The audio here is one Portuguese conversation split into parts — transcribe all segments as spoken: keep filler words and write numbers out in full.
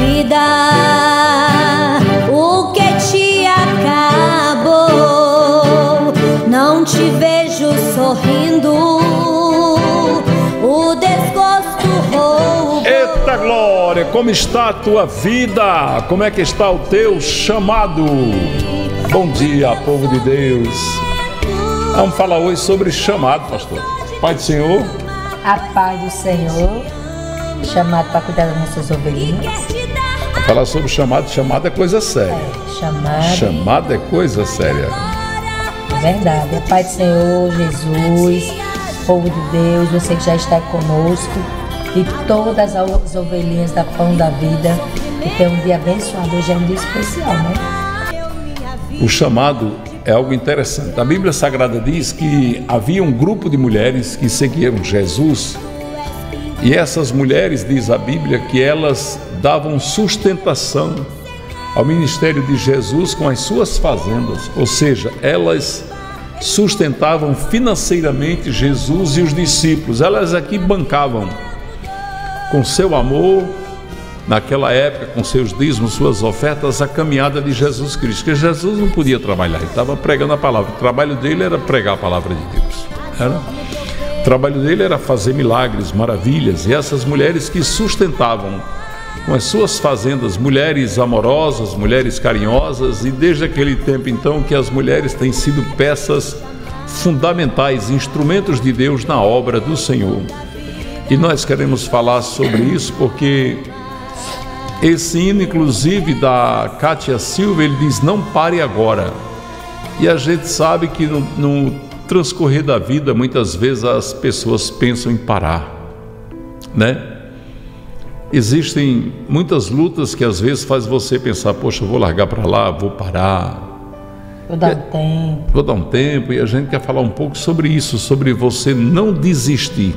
vida, o que te acabou. Não te vejo sorrindo, o desgosto roubou. Eita glória, como está a tua vida? Como é que está o teu chamado? Bom dia, povo de Deus. Vamos falar hoje sobre chamado, pastor. Pai do Senhor. A paz do Senhor. Chamado para cuidar das nossas ovelhinhas. Vamos falar sobre chamado. Chamado é coisa séria. É, chamado. Chamado é coisa séria. É verdade. A paz do Senhor, Jesus, povo de Deus, você que já está conosco, e todas as ovelhinhas da Pão da Vida, que tem um dia abençoado. Hoje é um dia especial, né? O chamado é algo interessante. A Bíblia Sagrada diz que havia um grupo de mulheres que seguiam Jesus, e essas mulheres, diz a Bíblia, que elas davam sustentação ao ministério de Jesus com as suas fazendas, ou seja, elas sustentavam financeiramente Jesus e os discípulos. Elas aqui bancavam com seu amor, naquela época, com seus dízimos, suas ofertas, a caminhada de Jesus Cristo, porque Jesus não podia trabalhar, ele estava pregando a palavra. O trabalho dele era pregar a palavra de Deus, era? O trabalho dele era fazer milagres, maravilhas, e essas mulheres que sustentavam com as suas fazendas, mulheres amorosas, mulheres carinhosas, e desde aquele tempo então que as mulheres têm sido peças fundamentais, instrumentos de Deus na obra do Senhor. E nós queremos falar sobre isso porque esse hino, inclusive, da Cátia Silva, ele diz: não pare agora. E a gente sabe que no, no transcorrer da vida, muitas vezes as pessoas pensam em parar, né? Existem muitas lutas que às vezes faz você pensar: poxa, eu vou largar para lá, vou parar, Vou dar um tempo. Vou dar um tempo. E a gente quer falar um pouco sobre isso, sobre você não desistir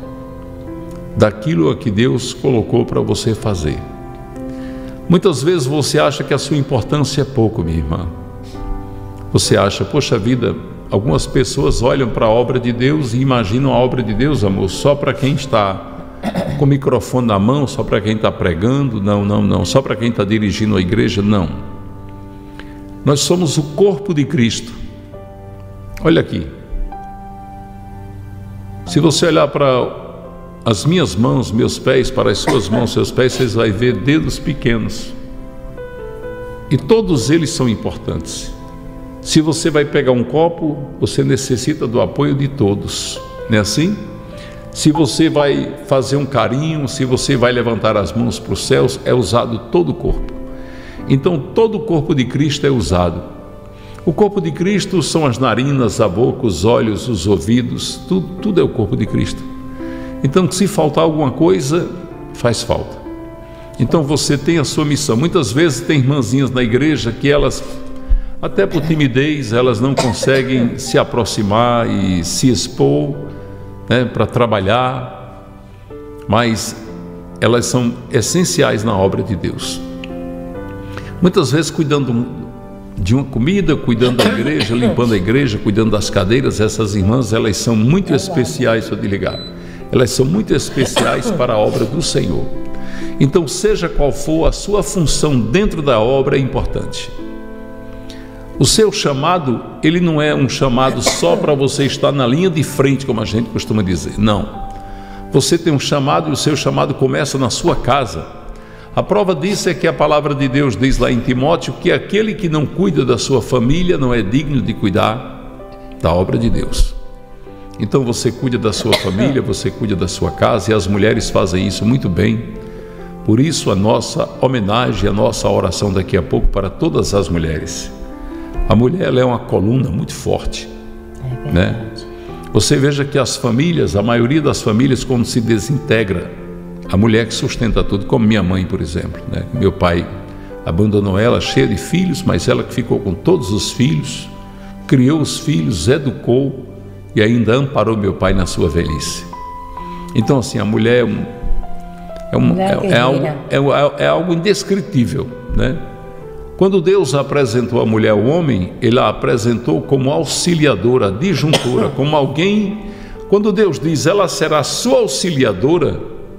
daquilo que Deus colocou para você fazer. Muitas vezes você acha que a sua importância é pouco, minha irmã. Você acha, poxa vida, algumas pessoas olham para a obra de Deus e imaginam a obra de Deus, amor, só para quem está com o microfone na mão, só para quem está pregando. Não, não, não. Só para quem está dirigindo a igreja, não. Nós somos o corpo de Cristo. Olha aqui. Se você olhar para as minhas mãos, meus pés, para as suas mãos, seus pés, vocês vão ver dedos pequenos. E todos eles são importantes. Se você vai pegar um copo, você necessita do apoio de todos. Não é assim? Se você vai fazer um carinho, se você vai levantar as mãos para os céus, é usado todo o corpo. Então todo o corpo de Cristo é usado. O corpo de Cristo são as narinas, a boca, os olhos, os ouvidos, tudo, tudo é o corpo de Cristo. Então, se faltar alguma coisa, faz falta. Então você tem a sua missão. Muitas vezes tem irmãzinhas na igreja que elas, até por timidez, elas não conseguem se aproximar e se expor, né, para trabalhar, mas elas são essenciais na obra de Deus. Muitas vezes cuidando de uma comida, cuidando da igreja, limpando a igreja, cuidando das cadeiras. Essas irmãs, elas são muito especiais, se eu desligar. Elas são muito especiais para a obra do Senhor. Então, seja qual for a sua função dentro da obra, é importante. O seu chamado, ele não é um chamado só para você estar na linha de frente, como a gente costuma dizer. Não. Você tem um chamado e o seu chamado começa na sua casa. A prova disso é que a palavra de Deus diz lá em Timóteo que aquele que não cuida da sua família não é digno de cuidar da obra de Deus. Então você cuida da sua família, você cuida da sua casa, e as mulheres fazem isso muito bem. Por isso a nossa homenagem, a nossa oração daqui a pouco para todas as mulheres. A mulher, ela é uma coluna muito forte, é, né? Você veja que as famílias, a maioria das famílias, quando se desintegra, a mulher que sustenta tudo, como minha mãe, por exemplo, né? Meu pai abandonou ela cheia de filhos, mas ela que ficou com todos os filhos, criou os filhos, educou e ainda amparou meu pai na sua velhice. Então, assim, a mulher é, um, é, um, é, é, algo, é, é algo indescritível, né? Quando Deus apresentou a mulher ao homem, Ele a apresentou como auxiliadora, disjuntora, como alguém. Quando Deus diz, ela será sua auxiliadora,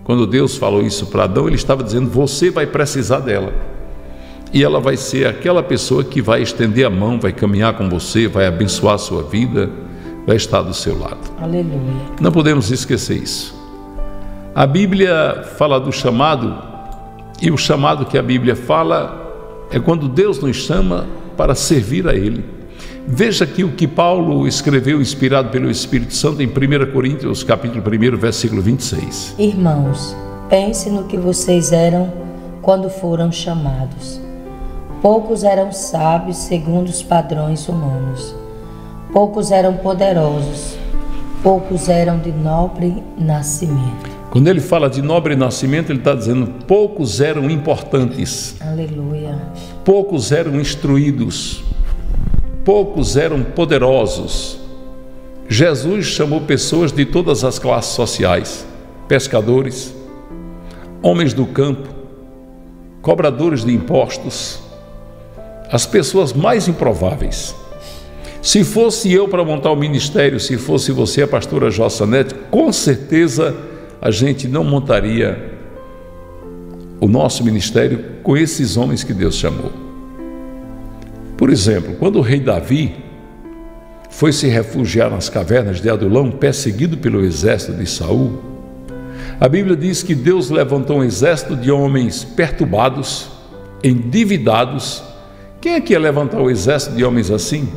quando Deus falou isso para Adão, ele estava dizendo: você vai precisar dela. E ela vai ser aquela pessoa que vai estender a mão, vai caminhar com você, vai abençoar a sua vida, vai estar do seu lado. Aleluia. Não podemos esquecer isso. A Bíblia fala do chamado, e o chamado que a Bíblia fala é quando Deus nos chama para servir a Ele. Veja aqui o que Paulo escreveu, inspirado pelo Espírito Santo, em primeira Coríntios, capítulo um, versículo vinte e seis. Irmãos, pense no que vocês eram quando foram chamados. Poucos eram sábios segundo os padrões humanos. Poucos eram poderosos. Poucos eram de nobre nascimento. Quando ele fala de nobre nascimento, ele está dizendo: poucos eram importantes. Aleluia. Poucos eram instruídos. Poucos eram poderosos. Jesus chamou pessoas de todas as classes sociais: pescadores, homens do campo, cobradores de impostos, as pessoas mais improváveis. Se fosse eu para montar o ministério, se fosse você, a pastora Jossanete, com certeza a gente não montaria o nosso ministério com esses homens que Deus chamou. Por exemplo, quando o rei Davi foi se refugiar nas cavernas de Adulão, perseguido pelo exército de Saul, a Bíblia diz que Deus levantou um exército de homens perturbados, endividados. Quem é que ia levantar o exército de homens assim?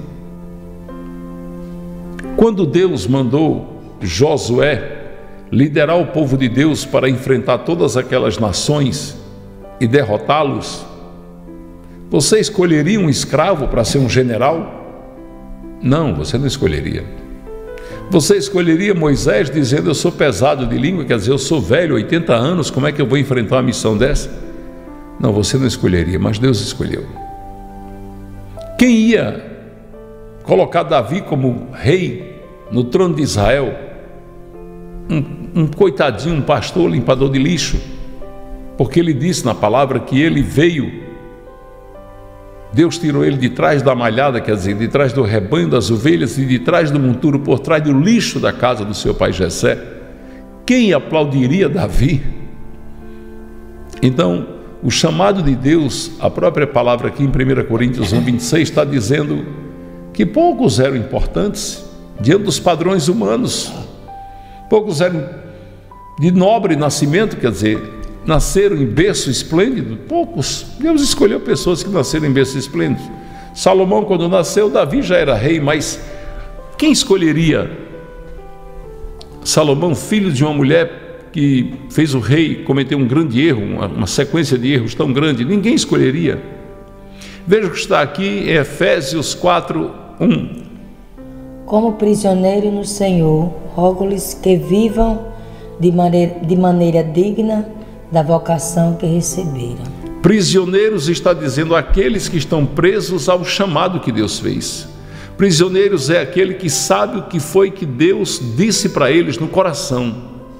Quando Deus mandou Josué liderar o povo de Deus para enfrentar todas aquelas nações e derrotá-los, você escolheria um escravo para ser um general? Não, você não escolheria. Você escolheria Moisés dizendo: eu sou pesado de língua, quer dizer, eu sou velho, oitenta anos, como é que eu vou enfrentar uma missão dessa? Não, você não escolheria, mas Deus escolheu. Quem ia colocar Davi como rei no trono de Israel? Um, um coitadinho, um pastor limpador de lixo, porque ele disse na palavra que ele veio, Deus tirou ele de trás da malhada, quer dizer, de trás do rebanho das ovelhas e de trás do monturo, por trás do lixo da casa do seu pai Jessé. Quem aplaudiria Davi? Então, o chamado de Deus, a própria palavra aqui em primeira Coríntios um, vinte e seis, está dizendo que poucos eram importantes diante dos padrões humanos. Poucos eram de nobre nascimento, quer dizer, nasceram em berço esplêndido. Poucos. Deus escolheu pessoas que nasceram em berço esplêndido. Salomão, quando nasceu, Davi já era rei, mas quem escolheria Salomão, filho de uma mulher que fez o rei cometer um grande erro, uma, uma sequência de erros tão grande? Ninguém escolheria. Veja o que está aqui em Efésios quatro, um. Como prisioneiro no Senhor, rogo-lhes que vivam de maneira, de maneira digna da vocação que receberam. Prisioneiros está dizendo aqueles que estão presos ao chamado que Deus fez. Prisioneiros é aquele que sabe o que foi que Deus disse para eles no coração.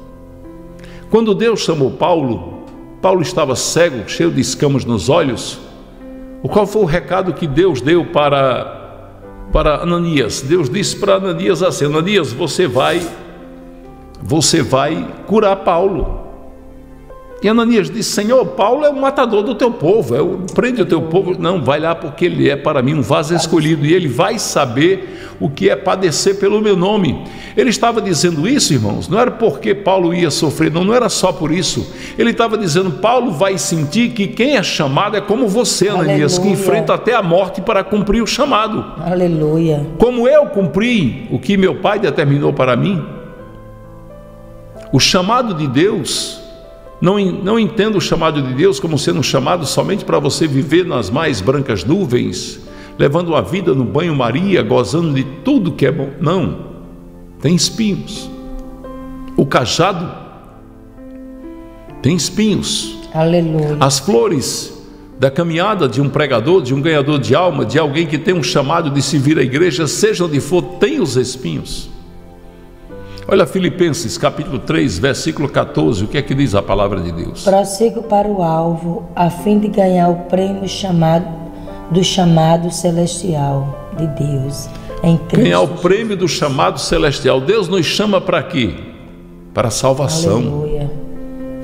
Quando Deus chamou Paulo, Paulo estava cego, cheio de escamas nos olhos. O qual foi o recado que Deus deu para para Ananias? Deus disse para Ananias assim: Ananias, você vai você vai curar Paulo. E Ananias disse: Senhor, Paulo é o matador do teu povo, é o, prende o teu povo. Não, vai lá, porque ele é para mim um vaso escolhido, e ele vai saber o que é padecer pelo meu nome. Ele estava dizendo isso, irmãos, não era porque Paulo ia sofrer, não, não era só por isso. Ele estava dizendo: Paulo vai sentir que quem é chamado é como você, Ananias, Aleluia. Que enfrenta até a morte para cumprir o chamado. Aleluia. Como eu cumpri o que meu pai determinou para mim. O chamado de Deus, Não, não entendo o chamado de Deus como sendo um chamado somente para você viver nas mais brancas nuvens, levando a vida no banho-maria, gozando de tudo que é bom. Não, tem espinhos. O cajado tem espinhos. Aleluia. As flores da caminhada de um pregador, de um ganhador de alma, de alguém que tem um chamado de servir a igreja, seja onde for, tem os espinhos. Olha Filipenses capítulo três, versículo catorze, o que é que diz a palavra de Deus? Prossigo para o alvo, a fim de ganhar o prêmio chamado, do chamado celestial de Deus em Cristo. Ganhar o prêmio do chamado celestial. Deus nos chama para quê? Para a salvação. Aleluia.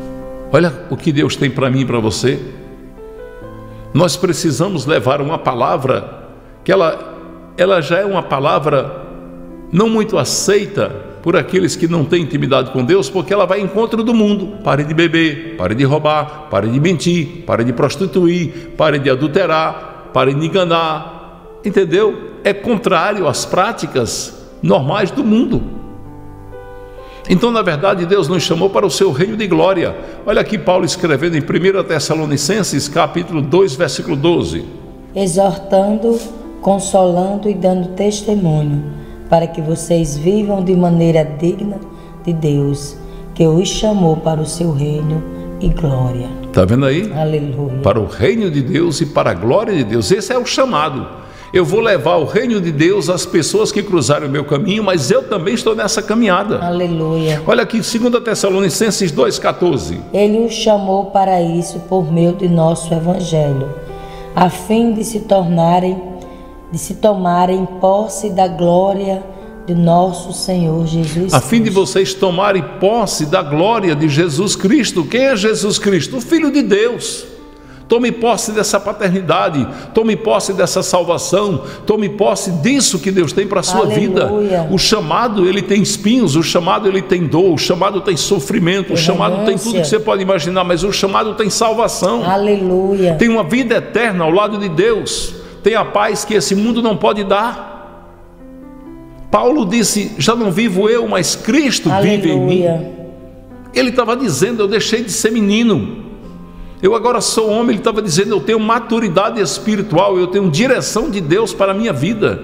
Olha o que Deus tem para mim e para você. Nós precisamos levar uma palavra que ela, ela já é uma palavra não muito aceita por aqueles que não têm intimidade com Deus, porque ela vai ao encontro do mundo. Pare de beber, pare de roubar, pare de mentir, pare de prostituir, pare de adulterar, pare de enganar. Entendeu? É contrário às práticas normais do mundo. Então, na verdade, Deus nos chamou para o seu reino de glória. Olha aqui Paulo escrevendo em primeira Tessalonicenses, capítulo dois, versículo doze. Exortando, consolando e dando testemunho, para que vocês vivam de maneira digna de Deus, que os chamou para o seu reino e glória. Está vendo aí? Aleluia. Para o reino de Deus e para a glória de Deus. Esse é o chamado. Eu vou levar o reino de Deus às pessoas que cruzarem o meu caminho, mas eu também estou nessa caminhada. Aleluia. Olha aqui, segunda Tessalonicenses dois, quatorze. Ele os chamou para isso por meio de nosso evangelho, a fim de se tornarem, de se tomarem posse da glória de nosso Senhor Jesus Cristo. A fim de vocês tomarem posse da glória de Jesus Cristo. Quem é Jesus Cristo? O Filho de Deus. Tome posse dessa paternidade, tome posse dessa salvação, tome posse disso que Deus tem para a sua Aleluia. vida. O chamado, ele tem espinhos, o chamado, ele tem dor, o chamado tem sofrimento, o chamado tem tudo que você pode imaginar, mas o chamado tem salvação. Aleluia. Tem uma vida eterna ao lado de Deus, tem a paz que esse mundo não pode dar. Paulo disse, já não vivo eu, mas Cristo Aleluia. vive em mim. Ele estava dizendo, eu deixei de ser menino, eu agora sou homem. Ele estava dizendo, eu tenho maturidade espiritual, eu tenho direção de Deus para a minha vida.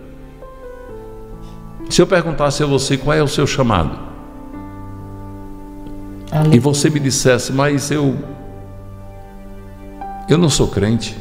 Se eu perguntasse a você qual é o seu chamado, Aleluia. E você me dissesse, mas eu eu não sou crente,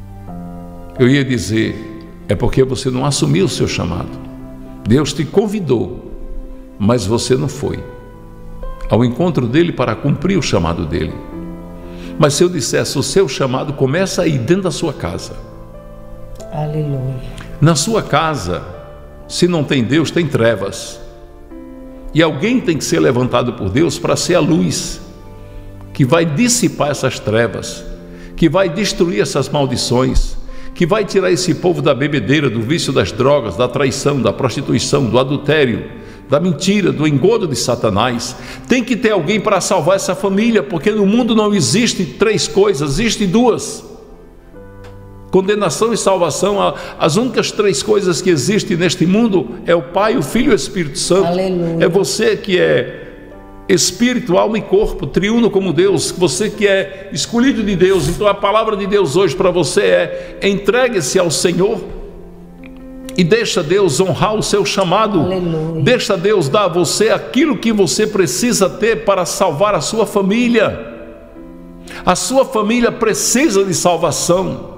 eu ia dizer, é porque você não assumiu o seu chamado. Deus te convidou, mas você não foi ao encontro dele para cumprir o chamado dele. Mas se eu dissesse, o seu chamado começa aí dentro da sua casa. Aleluia. Na sua casa, se não tem Deus, tem trevas. E alguém tem que ser levantado por Deus para ser a luz, que vai dissipar essas trevas, que vai destruir essas maldições, que vai tirar esse povo da bebedeira, do vício das drogas, da traição, da prostituição, do adultério, da mentira, do engodo de Satanás. Tem que ter alguém para salvar essa família, porque no mundo não existe três coisas, existe duas: condenação e salvação. As únicas três coisas que existem neste mundo é o Pai, o Filho e o Espírito Santo. Aleluia. É você que é espírito, alma e corpo, triuno como Deus, você que é escolhido de Deus. Então a palavra de Deus hoje para você é: entregue-se ao Senhor e deixa Deus honrar o seu chamado. Aleluia. Deixa Deus dar a você aquilo que você precisa ter para salvar a sua família. A sua família precisa de salvação,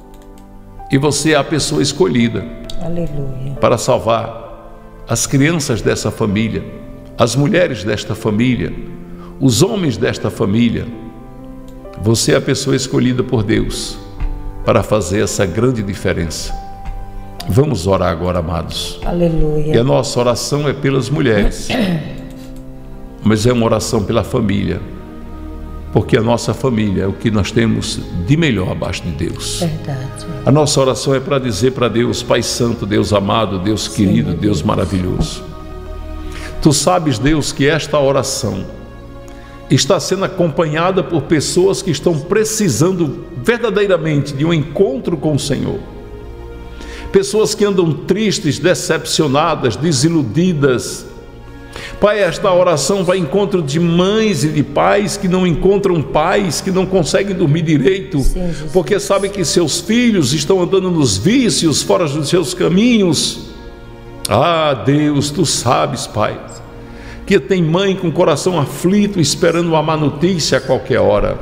e você é a pessoa escolhida. Aleluia. Para salvar as crianças dessa família, as mulheres desta família, os homens desta família. Você é a pessoa escolhida por Deus para fazer essa grande diferença. Vamos orar agora, amados. Aleluia. E a nossa oração é pelas mulheres, mas é uma oração pela família, porque a nossa família é o que nós temos de melhor abaixo de Deus. Verdade. A nossa oração é para dizer para Deus: Pai Santo, Deus amado, Deus querido, Sim, Deus maravilhoso. Tu sabes, Deus, que esta oração está sendo acompanhada por pessoas que estão precisando verdadeiramente de um encontro com o Senhor. Pessoas que andam tristes, decepcionadas, desiludidas. Pai, esta oração vai ao encontro de mães e de pais que não encontram pais, que não conseguem dormir direito, Sim, porque sabem que seus filhos estão andando nos vícios, fora dos seus caminhos. Ah, Deus, Tu sabes, Pai, que tem mãe com o coração aflito, esperando uma má notícia a qualquer hora.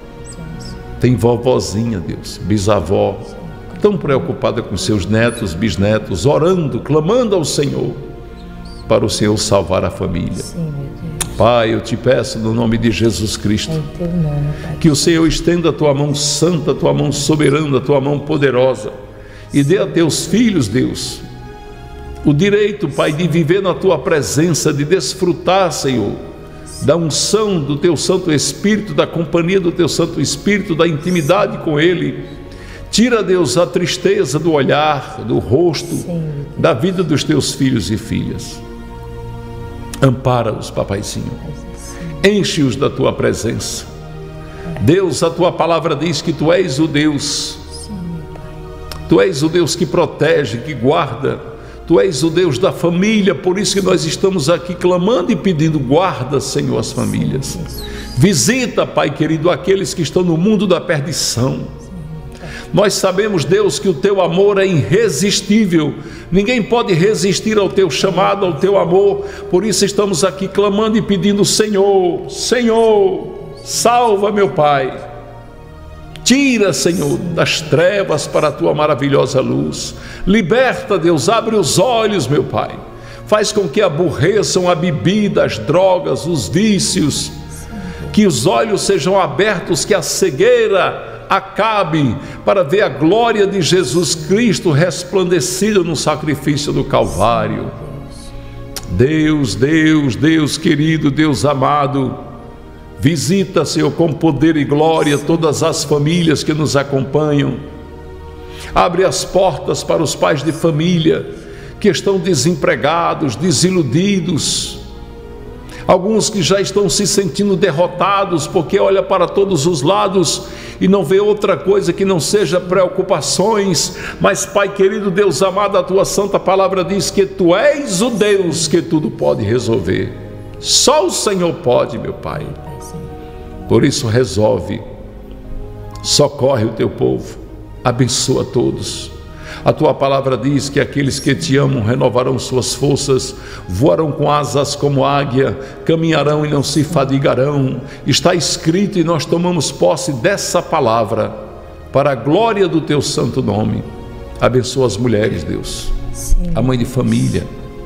Tem vovozinha, Deus, bisavó, tão preocupada com seus netos, bisnetos, orando, clamando ao Senhor, para o Senhor salvar a família. Sim, meu Deus. Pai, eu te peço no nome de Jesus Cristo, em teu nome, Pai, que o Senhor estenda a tua mão santa, a tua mão soberana, a tua mão poderosa, e dê a teus filhos, Deus, o direito, Pai, de viver na tua presença, de desfrutar, Senhor, da unção do teu Santo Espírito, da companhia do teu Santo Espírito, da intimidade com Ele. Tira, Deus, a tristeza do olhar, do rosto, sim, da vida dos teus filhos e filhas. Ampara-os, papaizinho. Enche-os da tua presença. Deus, a tua palavra diz que tu és o Deus. Tu és o Deus que protege, que guarda. Tu és o Deus da família, por isso que nós estamos aqui clamando e pedindo, guarda, Senhor, as famílias. Visita, Pai querido, aqueles que estão no mundo da perdição. Nós sabemos, Deus, que o teu amor é irresistível. Ninguém pode resistir ao teu chamado, ao teu amor. Por isso estamos aqui clamando e pedindo, Senhor, Senhor, salva, meu Pai. Tira, Senhor, das trevas para a tua maravilhosa luz. Liberta, Deus, abre os olhos, meu Pai. Faz com que aborreçam a bebida, as drogas, os vícios. Que os olhos sejam abertos, que a cegueira acabe, para ver a glória de Jesus Cristo resplandecida no sacrifício do Calvário. Deus, Deus, Deus querido, Deus amado, visita, Senhor, com poder e glória todas as famílias que nos acompanham. Abre as portas para os pais de família que estão desempregados, desiludidos. Alguns que já estão se sentindo derrotados porque olha para todos os lados e não vê outra coisa que não seja preocupações. Mas, Pai querido, Deus amado, a tua santa palavra diz que tu és o Deus que tudo pode resolver. Só o Senhor pode, meu Pai. Por isso resolve, socorre o teu povo, abençoa todos. A tua palavra diz que aqueles que te amam renovarão suas forças, voarão com asas como águia, caminharão e não se fadigarão. Está escrito e nós tomamos posse dessa palavra para a glória do teu santo nome. Abençoa as mulheres, Deus, sim, a mãe de família.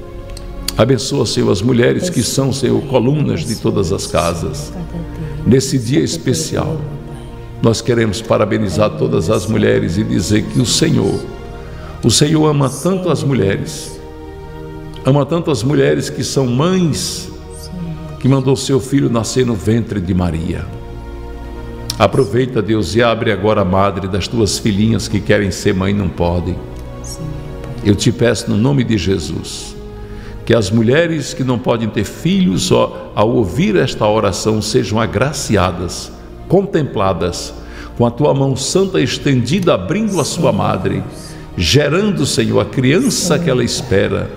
Abençoa, Senhor, as mulheres que são, Senhor, colunas de todas as casas. Nesse dia especial, nós queremos parabenizar todas as mulheres e dizer que o Senhor O Senhor ama tanto as mulheres, ama tanto as mulheres que são mães, que mandou seu filho nascer no ventre de Maria. Aproveita, Deus, e abre agora a madre das tuas filhinhas que querem ser mãe e não podem. Eu te peço no nome de Jesus, que as mulheres que não podem ter filhos, ó, ao ouvir esta oração, sejam agraciadas, contempladas, com a tua mão santa estendida, abrindo a sua madre, gerando, Senhor, a criança que ela espera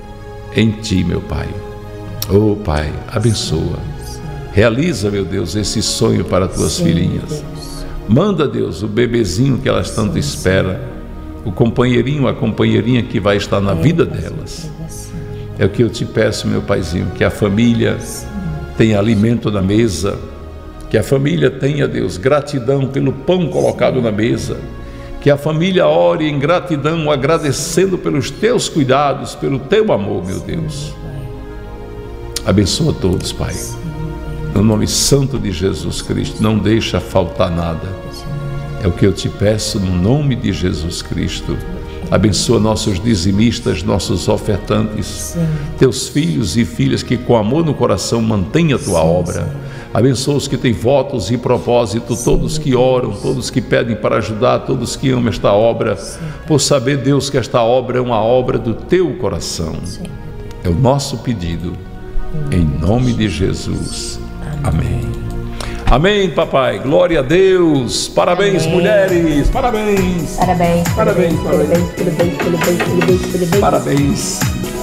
em ti, meu Pai. Oh, Pai, abençoa. Realiza, meu Deus, esse sonho para as tuas filhinhas. Manda, Deus, o bebezinho que elas tanto esperam, o companheirinho, a companheirinha que vai estar na vida delas. É o que eu te peço, meu Paizinho, que a família tenha alimento na mesa, que a família tenha, Deus, gratidão pelo pão colocado na mesa, que a família ore em gratidão, agradecendo pelos teus cuidados, pelo teu amor, meu Deus. Abençoa todos, Pai. No nome santo de Jesus Cristo, não deixa faltar nada. É o que eu te peço no nome de Jesus Cristo. Abençoa nossos dizimistas, nossos ofertantes, sim, teus filhos e filhas que com amor no coração mantêm a tua sim, obra. Sim. Abençoa os que têm votos e propósito, sim, todos que oram, todos que pedem para ajudar, todos que amam esta obra, sim, por saber, Deus, que esta obra é uma obra do teu coração. Sim. É o nosso pedido, sim, em nome de Jesus. Amém. Amém, papai. Glória a Deus. Parabéns, amém, mulheres. Parabéns. Parabéns. Parabéns. Parabéns. Parabéns. Parabéns. Parabéns. Parabéns.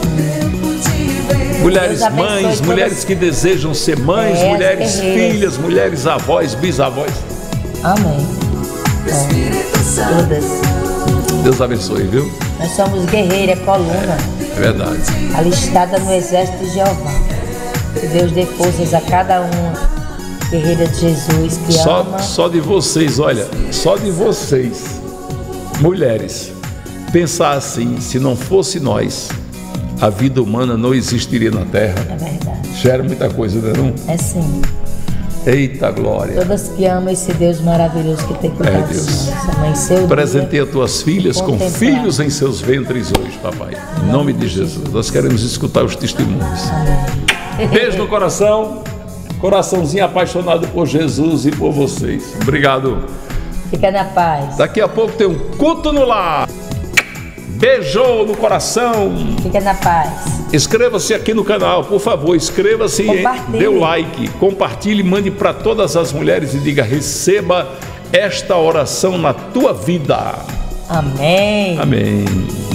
Mulheres mães, mulheres que desejam ser mães, é, mulheres filhas, mulheres avós, bisavós. Amém. É. Todas. Deus abençoe, viu? Nós somos guerreira, coluna. É verdade. Alistada no exército de Jeová. Que Deus dê forças a cada uma. Guerreira de Jesus que só, ama. Só de vocês, olha, só de vocês, mulheres, pensar assim, se não fosse nós, a vida humana não existiria na terra. É verdade. Gera muita coisa, não é não? É sim. Eita glória. Todas que amam esse Deus maravilhoso que tem cuidado. É Deus. Presenteia tuas filhas com filhos em seus ventres hoje, papai. Em nome de Jesus. Nós queremos escutar os testemunhos. Amém. Beijo no coração. Coraçãozinho apaixonado por Jesus e por vocês. Obrigado. Fica na paz. Daqui a pouco tem um culto no lar. Beijou no coração. Fica na paz. Inscreva-se aqui no canal, por favor. Inscreva-se e dê o like. Compartilhe, mande para todas as mulheres e diga: receba esta oração na tua vida. Amém. Amém.